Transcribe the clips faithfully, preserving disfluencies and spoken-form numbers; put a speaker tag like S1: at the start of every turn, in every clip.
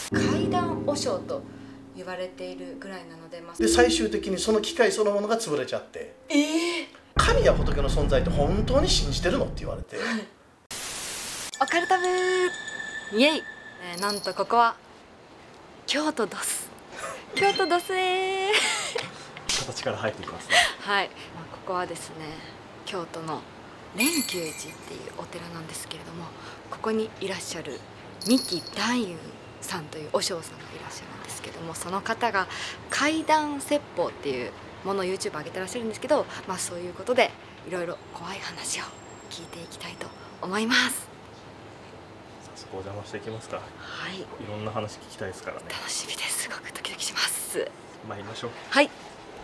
S1: 怪談和尚と言われているぐらいなので、まあ、
S2: で最終的にその機械そのものが潰れちゃって、
S1: えー、
S2: 神や仏の存在って本当に信じてるのって言われて、はい、
S1: オカルタ部イエイ、えー、なんとここは京都ドス京都ドスえー
S2: 形から入っていきますね。
S1: はい、まあ、ここはですね京都の蓮久寺っていうお寺なんですけれども、ここにいらっしゃる三木大雲さんという和尚さんがいらっしゃるんですけども、その方が怪談説法っていうものを ユーチューブ 上げてらっしゃるんですけど、まあ、そういうことでいろいろ怖い話を聞いていきたいと思います。
S2: 早速お邪魔していきますか。
S1: はい、い
S2: ろんな話聞きたいですからね。
S1: 楽しみです。すごくドキドキします。
S2: 参りましょう。
S1: はい、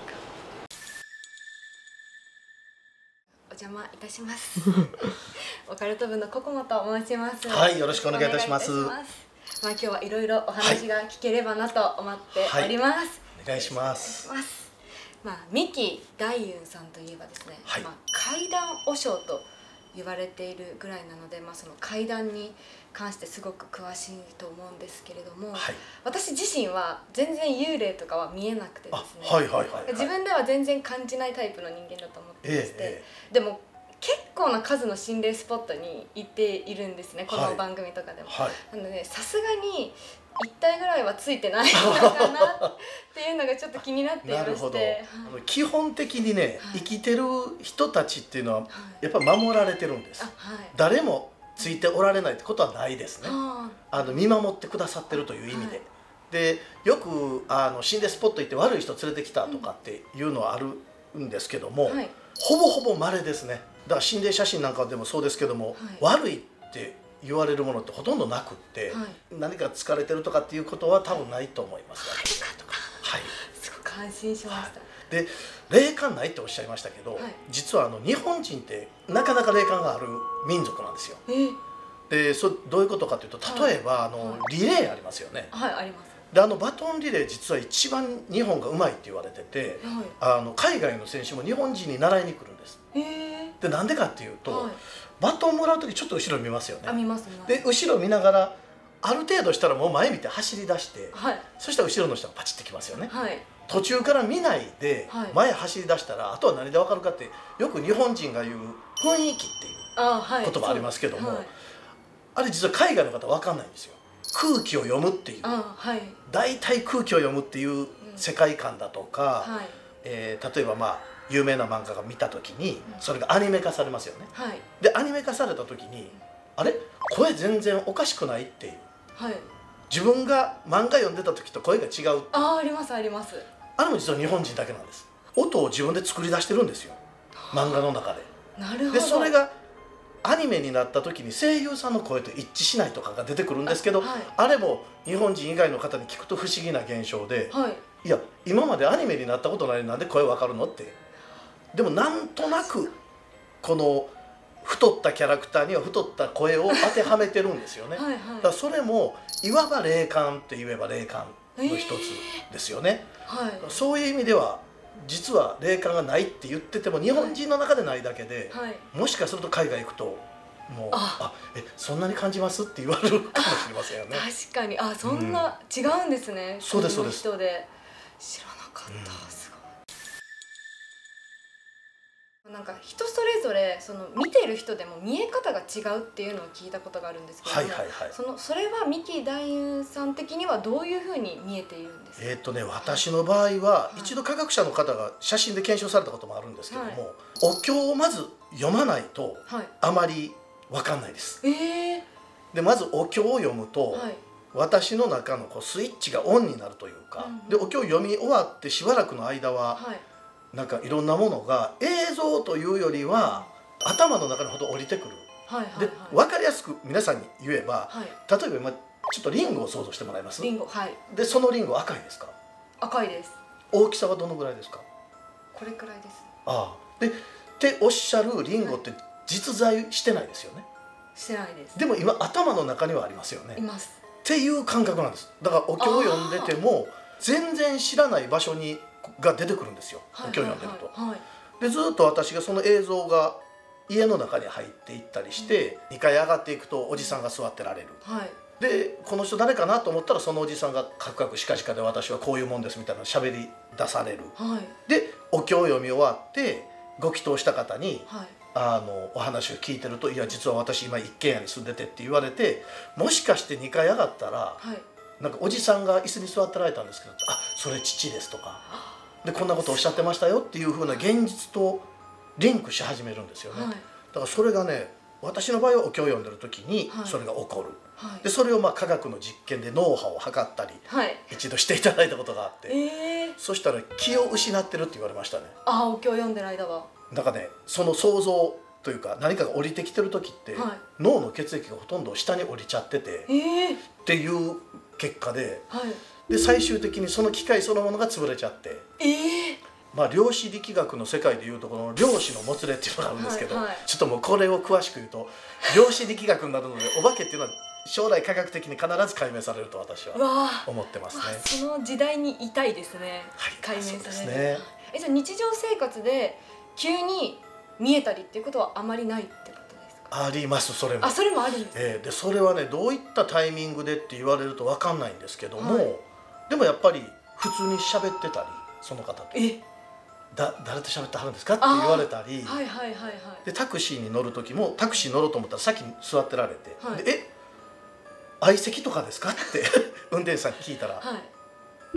S1: お邪魔いたしますオカルト部のココモと申します。
S2: はい、よろしくお願いいたします。
S1: まあ、今日はいろいろお話が聞ければなと思っております。はいはい、
S2: お願いします。
S1: まあ、三木大雲さんといえばですね、はい、まあ、怪談和尚と言われているぐらいなので、まあ、その怪談に関してすごく詳しいと思うんですけれども、はい、私自身は全然幽霊とかは見えなくてですね、自分では全然感じないタイプの人間だと思ってまして、ええ、でも結構な数の心霊スポットに行っているんですね、この番組とかでも。はい、なのでさすがにいったいぐらいはついてないのかなっていうのがちょっと気になっていまして。なるほど。
S2: あの基本的にね、はい、生きてる人たちっていうのはやっぱ守られてるんです。はい、誰もついておられないってことはないですね。あの見守ってくださってるという意味で。はい、でよくあの心霊スポット行って悪い人連れてきたとかっていうのはあるんですけども、はい、ほぼほぼ稀ですね。だから心霊写真なんかでもそうですけども、はい、悪いって言われるものってほとんどなくって、はい、何か疲れてるとかっていうことは多分ないと思います。
S1: はい、すごく安心しました。はい、
S2: で霊感ないっておっしゃいましたけど、はい、実はあの日本人ってなかなか霊感がある民族なんですよ。えー、でそどういうことかというと、例えば、はい、あのリレーありますよね。はい、あります。であのバトンリレー実は一番日本がうまいって言われてて、はい、あの海外の選手も日本人に習いに来るんです。でなんでかっていうと、はい、バトンもらう時ちょっと後ろ見ますよね。あ、見ます見ます。で後ろ見ながらある程度したらもう前見て走り出して、はい、そしたら後ろの人がパチってきますよね。はい、途中から見ないで前走り出したら、あとは何で分かるかって、よく日本人が言う雰囲気っていう言葉ありますけども、はい、あれ実は海外の方分かんないんですよ。空気を読むっていう、はい、大体空気を読むっていう世界観だとか、はい、えー、例えばまあ有名な漫画が見た時にそれがアニメ化されますよね。はい、でアニメ化された時に、あれ声全然おかしくないっていう、はい、自分が漫画読んでた時と声が違う。ああ、ありますあります。あれも実は日本人だけなんです。音を自分で作り出してるんですよ、漫画の中で。なるほど。でそれがアニメになった時に声優さんの声と一致しないとかが出てくるんですけど、 あ,、はい、あれも日本人以外の方に聞くと不思議な現象で、はい、いや今までアニメになったことないのになんで声わかるのって。でもなんとなくこの太ったキャラクターには太った声を当てはめてるんですよね。はい、はい、だからそれもいわば霊感って言えば霊感の一つですよね。えーはい、そういう意味では実は霊感がないって言ってても日本人の中でないだけで、はい、もしかすると海外行くともうあえそんなに感じますって言われるかもしれませんよね。
S1: 確かに、あそんな、うん、違うんですね。
S2: そうですそうです。
S1: 人で知らなかった。うん、すごい。なんか人それぞれその見てる人でも見え方が違うっていうのを聞いたことがあるんですけども、そのそれは三木大雲さん的にはどういうふうに見えているんですか？えーっとね私の場合は、はい、一度科学者の方が写真で検証されたこともあるんですけども、はい、お経をまず読まないと、はい、あまり分かんないです。えー、でまずお経を読むと、はい、私の中のこうスイッチがオンになるというか、うん、でお経を読み終わってしばらくの間は、はい、なんかいろんなものが映像というよりは頭の中にほど降りてくる。で分かりやすく皆さんに言えば、はい、例えば今ちょっとリンゴを想像してもらいます。リンゴ、はい。でそのリンゴ赤いですか？赤いです。大きさはどのぐらいですか？これくらいです。ああ。でっておっしゃるリンゴって実在してないですよね。してないです。でも今頭の中にはありますよね。います。っていう感覚なんです。だからお経を読んでても全然知らない場所にが出てくるんですよ、お経を読んでると。でずっと私がその映像が家の中に入っていったりして、うん、にかい上がっていくとおじさんが座ってられる、はい、
S2: でこの人誰かなと思ったらそのおじさんがカクカクしかしかで私はこういうもんですみたいな喋り出される、はい、でお経を読み終わってご祈祷した方に、はい、あのお話を聞いてると「いや実は私今一軒家に住んでて」って言われて、もしかしてにかい上がったら、はい、なんかおじさんが椅子に座ってられたんですけど「あそれ父です」とかで「こんなことおっしゃってましたよ」っていうふうな現実とリンクし始めるんですよね。はい、だからそれがね、私の場合はお経を読んでる時にそれが起こる。はい、でそれをまあ科学の実験で脳波を測ったり、はい、一度していただいたことがあって、えー、そしたら気を失ってるって言われましたね。
S1: ああ、お経を読んでる間は
S2: なんかね、その想像というか何かが降りてきてる時って、はい、脳の血液がほとんど下に降りちゃってて、えー、っていう結果で、はい、で最終的にその機械そのものが潰れちゃって、えー、まあ量子力学の世界でいうとこの量子のもつれっていうのがあるんですけど、はいはい、ちょっともうこれを詳しく言うと量子力学になるのでお化けっていうのは将来科学的に必ず解明されると私は思ってますね。
S1: その時代にいたいですね。はい、解明される。そうですね。え、じゃあ日常生活で急に見えたりっていうことはあまりないってことですか？
S2: あります、それも。
S1: あ、それもあるんです、ね。
S2: えー、でそれはね、どういったタイミングでって言われると分かんないんですけども、はい、でもやっぱり普通に喋ってたりその方と。えだ誰と喋ってはるんですかって言われたり、でタクシーに乗る時もタクシー乗ろうと思ったら先に座ってられて、はい、でえ相席とかですかって運転手さんに聞いたら「はい、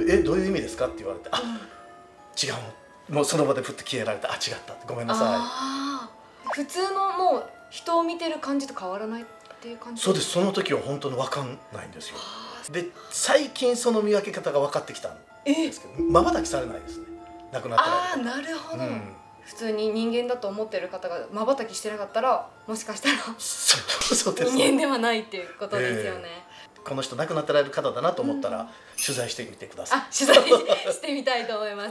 S2: えどういう意味ですか?」って言われて「あ、うん、違う」もうその場でふって消えられて「あ、違った」ごめんなさい。
S1: あ、普通のもう人を見てる感じと変わらないっていう感じ。
S2: そうです。その時は本当に分かんないんですよ。で最近その見分け方が分かってきたんですけど、まばたきされないですね、亡くなったら。
S1: ああ、なるほど、うん、普通に人間だと思ってる方がまばたきしてなかったらもしかしたら人間ではないっていうことですよね。
S2: えー、この人亡くなってられる方だなと思ったら、うん、取材してみてください。
S1: あ、取材してみたいと思います。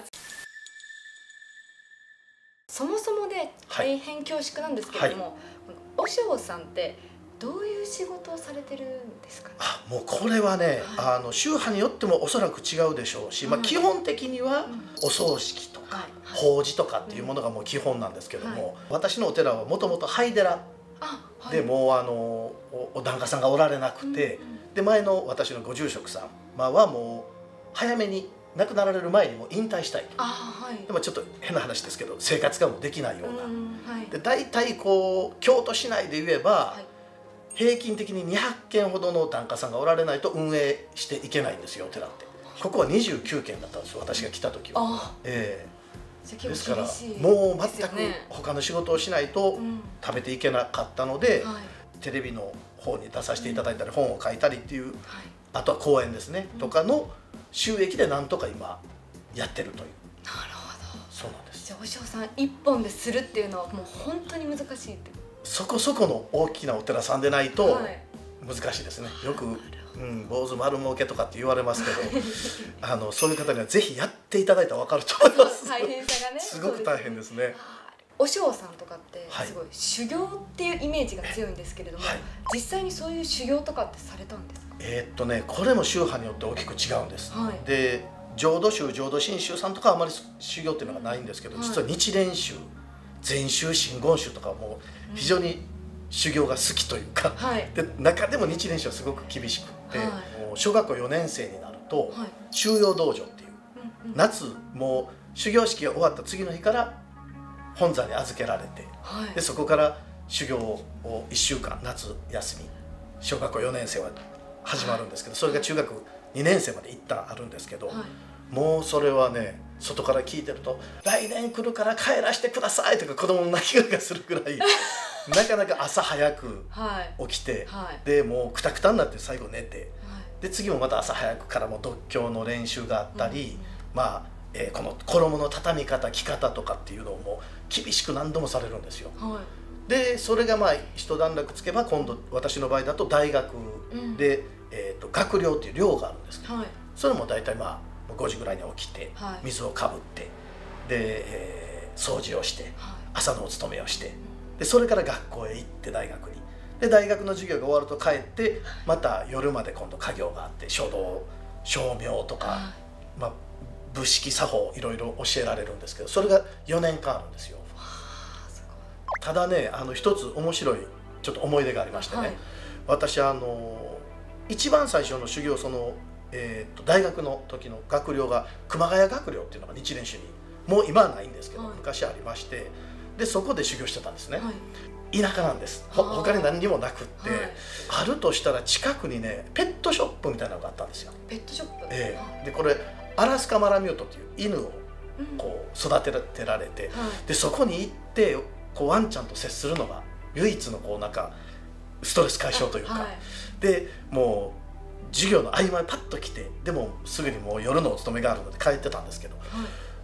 S1: そもそもで大変恐縮なんですけれども、はい、お尚さんってどういう仕事をされてるんですかね？
S2: あ、もうこれはね、はい、あの宗派によってもおそらく違うでしょうし、はい、まあ、基本的にはお葬式とか、はい、法事とかっていうものがもう基本なんですけども、はい、私のお寺はもともと廃寺で、もうあの お, お檀家さんがおられなくて、うんうん、で前の私のご住職さん、まあ、はもう早めに亡くなられる前にも引退したいと。あ、はい、でもちょっと変な話ですけど生活がもうできないような、うん、はい、で大体こう京都市内で言えば、はい、平均的ににひゃっけんほどの檀家さんがおられないと運営していけないんですよ、お寺って。ここはにじゅうきゅうけんだったんですよ、私が来た時は。えー、ですからもう全く他の仕事をしないと食べていけなかったので、うん、はい、テレビの方に出させていただいたり、うん、本を書いたりっていう、はい、あとは講演ですね、うん、とかの収益でなんとか今やってるという。
S1: なるほど。
S2: そうなんです。
S1: じゃあお尚さん一本でするっていうのはもう本当に難しいって。
S2: そこそこの大きなお寺さんでないと難しいですね。よく、うん、坊主丸儲けとかって言われますけどあのそういう方にはぜひやっていただいたら分かると思います。
S1: 大変さがね
S2: すごく大変ですね。
S1: お尚さんとかってすごい修行っていうイメージが強いんですけれども、はい、実際にそういう修行とかってされたんですか？
S2: えーっとねこれも宗派によって大きく違うんです。はい、で浄土宗浄土真宗さんとかはあまり修行っていうのがないんですけど、はい、実は日蓮宗禅宗真言宗とかも非常に修行が好きというか、はい、で中でも日蓮宗はすごく厳しくって、はい、もう小学校よねん生になると、はい、中庸道場っていう、うんうん、夏もう修行式が終わった次の日から本山に預けられて、はい、でそこから修行をいっしゅうかん夏休み小学校よねん生は始まるんですけど、それが中学にねん生まで一旦あるんですけど、はい、もうそれはね外から聞いてると「来年来るから帰らせてください」とか子供の泣き声がするぐらいなかなか朝早く起きて、はいはい、でもうクタクタになって最後寝て、はい、で次もまた朝早くからも読経の練習があったり、うんうん、まあ、えー、この衣の畳み方着方とかっていうのをもう厳しく何度もされるんですよ。はい、でそれがまあ一段落つけば今度私の場合だと大学で、うん、えーと学寮っていう寮があるんですけど、はい、それも大体まあごじぐらいに起きて、はい、水をかぶってで、えー、掃除をして、はい、朝のお勤めをして、でそれから学校へ行って大学にで大学の授業が終わると帰ってまた夜まで今度家業があって書道称名とか、はい、まあ、武式作法いろいろ教えられるんですけど、それがよねんかんあるんですよ。ただね、あの一つ面白いちょっと思い出がありましてね、はい、私あの一番最初の修行、その、えー、と大学の時の学寮が熊谷学寮っていうのが日蓮宗にもう今はないんですけど、はい、昔ありまして、でそこで修行してたんですね、はい、田舎なんです。ほ他に何にもなくって、はい、あるとしたら近くにねペットショップみたいなのがあったんですよ。
S1: ペットショップ、
S2: えー、でこれアラスカマラミュートっていう犬をこう育てられて、うんはい、でそこに行ってこうワンちゃんと接するのが唯一のこうなんかストレス解消というか、はい、でもう授業の合間にパッと来て、でもすぐにもう夜のお勤めがあるので帰ってたんですけど、はい、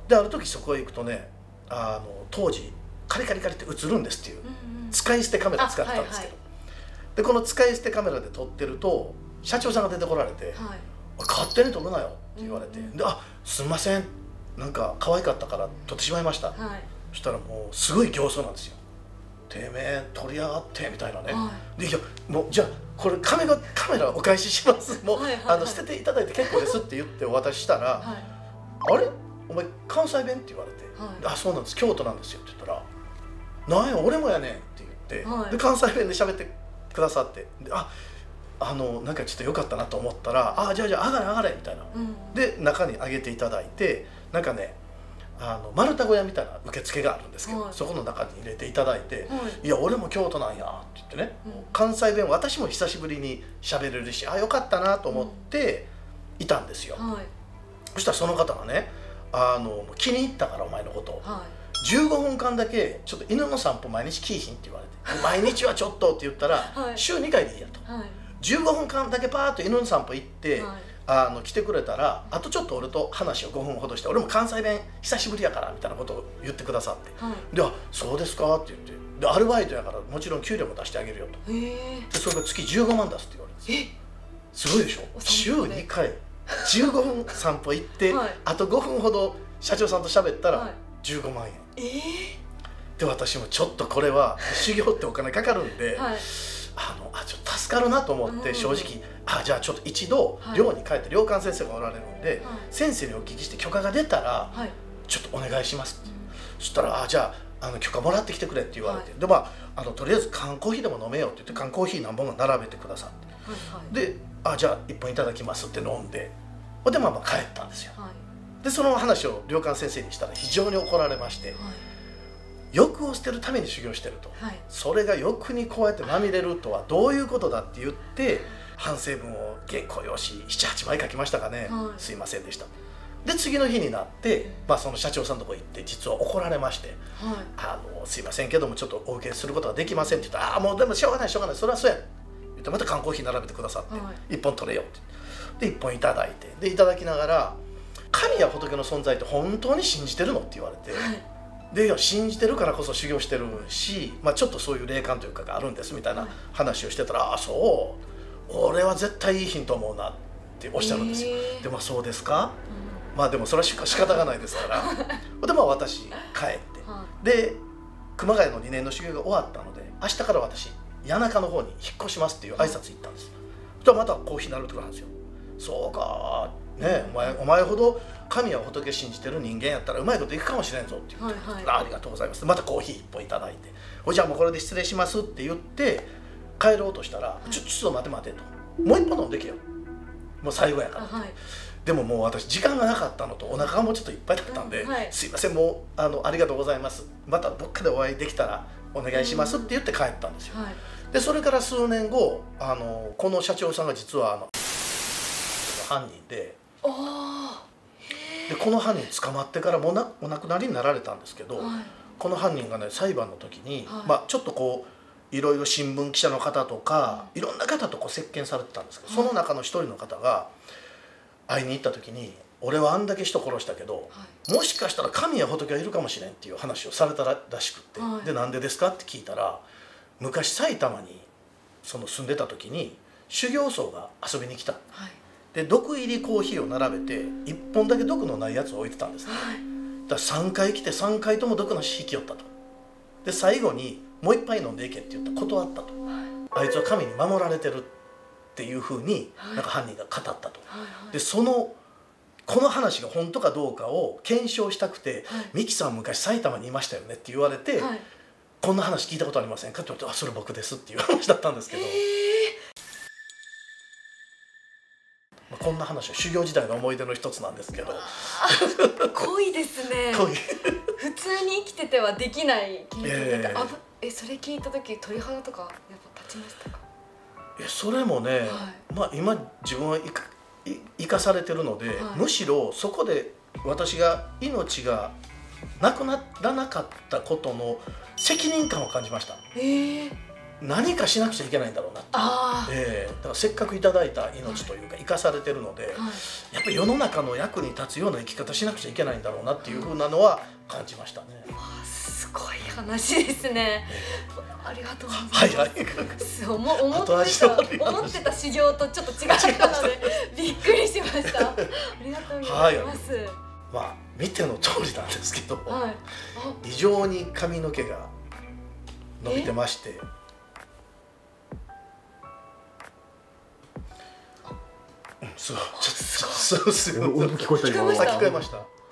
S2: である時そこへ行くとね、あの当時カリカリカリって映るんですっていう、うんうん、使い捨てカメラ使ってたんですけど、はいはい、でこの使い捨てカメラで撮ってると社長さんが出てこられて「はい、勝手に撮るなよ」って言われて「うんうん、であすみませんなんか可愛かったから撮ってしまいました」はい、そしたらもうすごい形相なんですよ。てめえ取りやがってみたいなね、はい、でいやもうじゃあこれカメラカメラお返ししますもう、はいはいはい、あの捨てていただいて結構ですって言ってお渡ししたら「はい、あれお前関西弁?」って言われて「はい、あそうなんです京都なんですよ」って言ったら「なんや俺もやねん」って言って、はい、で関西弁で喋ってくださって「ああのなんかちょっと良かったなと思ったらあじゃあじゃあ上がれ上がれ」みたいな、うん、で中に上げていただいてなんかねあの丸太小屋みたいな受付があるんですけど、はい、そこの中に入れていただいて「はい、いや俺も京都なんや」って言ってね、うん、関西弁私も久しぶりに喋れるしあよかったなと思っていたんですよ、うんはい、そしたらその方がねあの「気に入ったからお前のこと、はい、じゅうごふんかんだけちょっと犬の散歩毎日来いひん」って言われて「毎日はちょっと」って言ったら「はい、週にかいでいいや」と、はい、じゅうごふんかんだけパーッと犬の散歩行って、はいあの来てくれたらあとちょっと俺と話をごふんほどして俺も関西弁久しぶりやからみたいなことを言ってくださって、はい、で「あそうですか」って言ってでアルバイトやからもちろん給料も出してあげるよとでそれが月じゅうごまん出すって言われるんですすごいでしょ週にかいじゅうごふん散歩行って、はい、あとごふんほど社長さんと喋ったらじゅうごまんえん、えー、で私もちょっとこれは修行ってお金かかるんで、はいあのあちょっと助かるなと思って正直、うん、あじゃあちょっと一度寮に帰って寮官先生がおられるんで、はい、先生にお聞きして許可が出たら、はい、ちょっとお願いしますって、うん、そしたらあじゃあ、あの許可もらってきてくれって言われて、はい、でまああのとりあえず缶コーヒーでも飲めようって言って缶コーヒー何本か並べてくださって、はいはい、であじゃあいっぽんいただきますって飲んででまあまあ帰ったんですよ、はい、でその話を寮官先生にしたら非常に怒られまして、はい欲を捨てるために修行してると、はい、それが欲にこうやってまみれるとはどういうことだって言って反省文を原稿用紙ななはちまい書きましたかね、はい、すいませんでしたで次の日になって、まあ、その社長さんのとこ行って実は怒られまして、はい、あのすいませんけどもちょっとお受けすることができませんって言ったらああもうでもしょうがないしょうがないそれはそうや言ってまた缶コーヒー並べてくださって、はい、いっぽん取れよってでいっぽんいただいてでいただきながら神や仏の存在って本当に信じてるのって言われて、はいで信じてるからこそ修行してるし、まあ、ちょっとそういう霊感というかがあるんですみたいな話をしてたら「ああそう俺は絶対いいヒント思うな」っておっしゃるんですよ。えー、でまあそうですか、うん、まあでもそれはしか仕方がないですからでまあ私帰ってで熊谷のにねんの修行が終わったので明日から私谷中の方に引っ越しますっていう挨拶行ったんです。そしたらまたコーヒー並べてくるんですよ。そうかねお前お前ほど神や仏信じてる人間やったらうまいこといくかもしれんぞって言って、はいはい、ありがとうございますまたコーヒーいっぽんいただいておじゃあもうこれで失礼しますって言って帰ろうとしたら、はい、ちょちょっと待て待てともう一本飲んでけよもう最後やから、はい、でももう私時間がなかったのとお腹がもうちょっといっぱいだったんで、はい、すいませんもうあのありがとうございますまたどっかでお会いできたらお願いしますって言って帰ったんですよ、はい、でそれから数年後あのこの社長さんが実はあの犯人ででこの犯人捕まってからもなお亡くなりになられたんですけど、はい、この犯人がね裁判の時に、はいまあ、ちょっとこういろいろ新聞記者の方とか、はい、いろんな方とこう接見されてたんですけど、はい、その中の一人の方が会いに行った時に「俺はあんだけ人殺したけど、はい、もしかしたら神や仏がいるかもしれん」っていう話をされたらしくって、はい、でなんでですかって聞いたら昔埼玉にその住んでた時に修行僧が遊びに来た。はいで毒入りコーヒーを並べていっぽんだけ毒のないやつを置いてたんです、ね、はい、だからさんかい来てさんかいとも毒なし引き寄ったとで最後にもう一杯飲んでいけって言ったら断ったと、はい、あいつは神に守られてるっていうふうになんか犯人が語ったと、はい、でそのこの話が本当かどうかを検証したくて「はい、ミキさん昔埼玉にいましたよね」って言われて、はい、こんな話聞いたことありませんかって言われて「あそれ僕です」っていう話だったんですけど。 こんな話は修行時代の思い出の一つなんですけど。
S1: 濃いですね。
S2: 濃い。
S1: 普通に生きててはできない経験で、えー、あぶえそれ聞いた時鳥肌とかやっぱ立ちましたか？
S2: えそれもね、はい、まあ今自分は生か生かされてるので、はい、むしろそこで私が命がなくならなかったことの責任感を感じました。えー、何かしなくちゃいけないんだろうなって。あ、えー、だからせっかくいただいた命というか生かされてるので、はい、やっぱり世の中の役に立つような生き方しなくちゃいけないんだろうなっていうふうなのは感じましたね。
S1: わあ、すごい話ですね。ありがとうございます。はいはい。そう思ってた思ってた修行とちょっと違ったのでびっくりしました。ありがとうございます。はい、
S2: まあ見ての通りなんですけど、はい、異常に髪の毛が伸びてまして。そう、ちょっとそうそう。
S3: 聞こえた今。
S2: 聞こえました。